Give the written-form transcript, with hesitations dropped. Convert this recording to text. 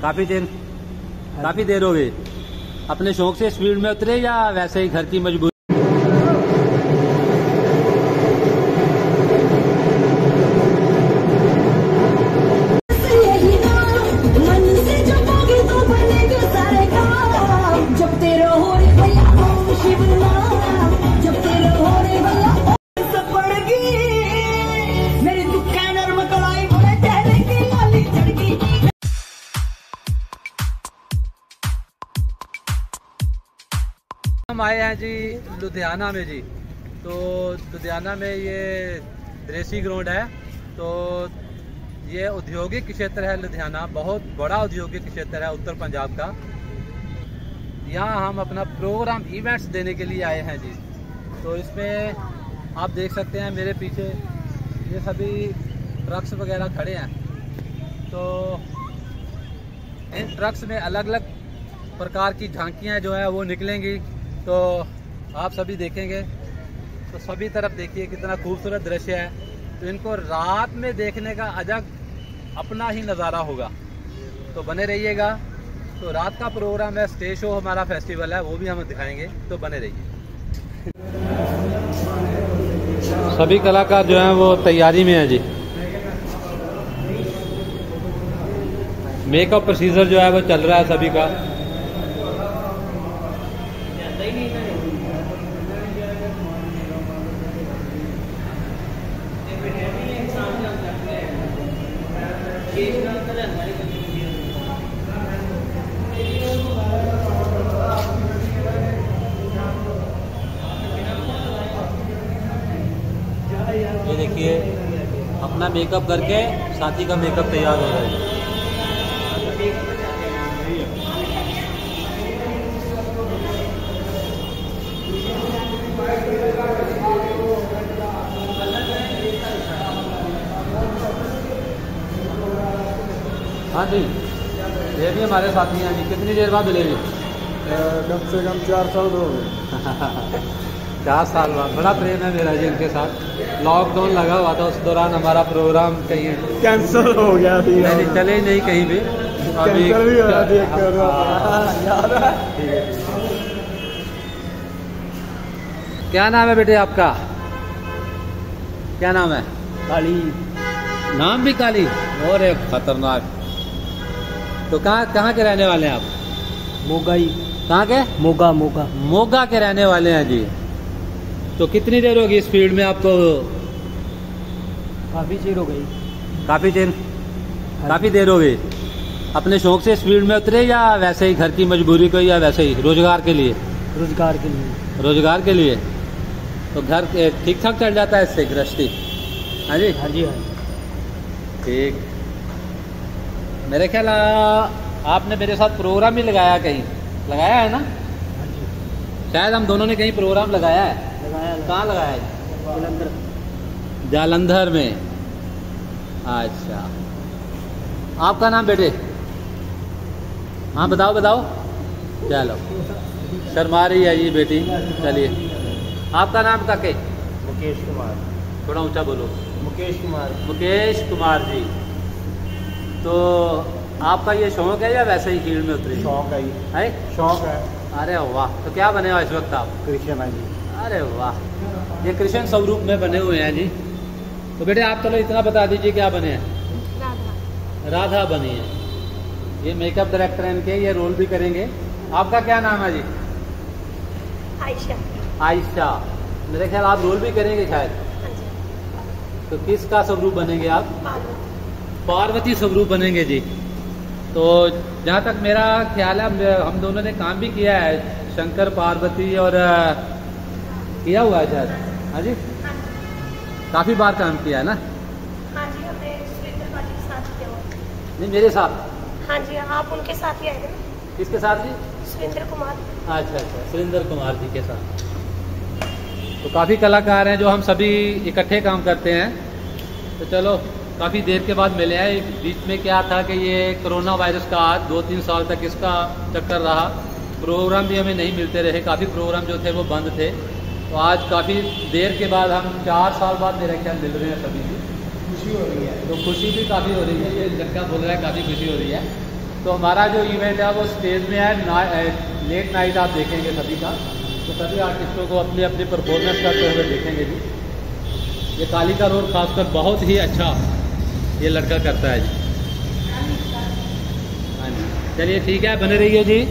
काफी देर हो गई। अपने शौक से स्पीड में उतरे या वैसे ही घर की मजबूरी? हम आए हैं जी लुधियाना में जी। तो लुधियाना में ये देसी ग्राउंड है। तो ये औद्योगिक क्षेत्र है लुधियाना, बहुत बड़ा औद्योगिक क्षेत्र है उत्तर पंजाब का। यहाँ हम अपना प्रोग्राम इवेंट्स देने के लिए आए हैं जी। तो इसमें आप देख सकते हैं मेरे पीछे ये सभी ट्रक्स वगैरह खड़े हैं। तो इन ट्रक्स में अलग अलग प्रकार की झांकियाँ जो है वो निकलेंगी, तो आप सभी देखेंगे। तो सभी तरफ देखिए कितना खूबसूरत दृश्य है। तो इनको रात में देखने का अलग अपना ही नज़ारा होगा, तो बने रहिएगा। तो रात का प्रोग्राम है, स्टेज शो हमारा फेस्टिवल है, वो भी हम दिखाएंगे, तो बने रहिए। सभी कलाकार जो हैं वो तैयारी में हैं जी। मेकअप प्रोसीजर जो है वो चल रहा है सभी का। ये देखिए अपना मेकअप करके साथी का मेकअप तैयार हो रहा है। हाँ जी, ये भी हमारे साथी हैं जी। कितनी देर बाद मिलेंगे? कम से कम 4 साल हो गए। 4 साल बाद। बड़ा प्रेम है मेरा जी इनके साथ। लॉकडाउन लगा हुआ था, उस दौरान हमारा प्रोग्राम कहीं कैंसिल हो गया थी। नहीं, चले नहीं कहीं भी। अभी कैंसिल भी हो रहा था। क्या नाम है बेटे आपका? क्या नाम है? काली। नाम भी काली? और खतरनाक। तो कहाँ के रहने वाले हैं आप? मोगा ही। कहाँ के? मोगा मोगा के रहने वाले हैं जी। तो कितनी देर होगी इस फील्ड में आपको? काफी देर हो गई। काफी देर हो गई। अपने शौक से इस फील्ड में उतरे या वैसे ही घर की मजबूरी को, या वैसे ही रोजगार के लिए? रोजगार के लिए। तो घर ठीक ठाक चल जाता है इससे गृहस्थी? हाँ जी। हाँ जी। ठीक। मेरे ख्याल आपने मेरे साथ प्रोग्राम भी लगाया, कहीं लगाया है ना? हाँ जी। शायद हम दोनों ने कहीं प्रोग्राम लगाया है। कहाँ लगाया है? जालंधर में। अच्छा, आपका नाम बेटे? हाँ बताओ। चलो, शर्मा रही है ये बेटी। चलिए, आपका नाम काके? मुकेश कुमार। थोड़ा ऊंचा बोलो। मुकेश कुमार जी। तो आपका ये शौक है या वैसे ही फील्ड में उतरे? शौक है। शौक है। अरे वाह। तो क्या बने हो इस वक्त आप? कृष्ण है जी। अरे वाह, ये कृष्ण स्वरूप में बने हुए हैं जी। तो बेटे आप चलो इतना बता दीजिए क्या बने हैं? राधा बनी है। ये मेकअप डायरेक्टर हैं इनके, ये रोल भी करेंगे। आपका क्या नाम है जी? आयशा। मेरे ख्याल आप रोल भी करेंगे शायद। तो किसका स्वरूप बनेंगे आप? पार्वती स्वरूप बनेंगे जी। तो जहाँ तक मेरा ख्याल है हम दोनों ने काम भी किया है, शंकर पार्वती और किया हुआ है शायद। हाँ जी, काफी बार काम किया है ना? हाँ जी, हमने सुरेंद्र पाजी के साथ किया हुआ। नहीं, मेरे साथ। हाँ जी, आप उनके साथ ही आए थे ना? किसके साथ जी? सुरेंद्र कुमार। अच्छा, सुरेंद्र कुमार जी के साथ। तो काफी कलाकार हैं जो हम सभी इकट्ठे काम करते हैं। तो चलो, काफ़ी देर के बाद मिले हैं। बीच में क्या था कि ये कोरोना वायरस का 2-3 साल तक इसका चक्कर रहा, प्रोग्राम भी हमें नहीं मिलते रहे, काफ़ी प्रोग्राम जो थे वो बंद थे। तो आज काफ़ी देर के बाद हम 4 साल बाद मेरे ख्याल मिल रहे हैं सभी की। खुशी हो रही है। तो खुशी भी काफ़ी हो रही है, ये लड़का बोल रहा है काफ़ी खुशी हो रही है। तो हमारा जो इवेंट है वो स्टेज में है, लेट नाइट आप देखेंगे सभी का, तो सभी आर्टिस्टों को अपनी अपनी परफॉर्मेंस करते हुए देखेंगे जी। ये कालिका रोल खासकर बहुत ही अच्छा ये लड़का करता है जी। हाँ जी, चलिए ठीक है, बने रहिए जी।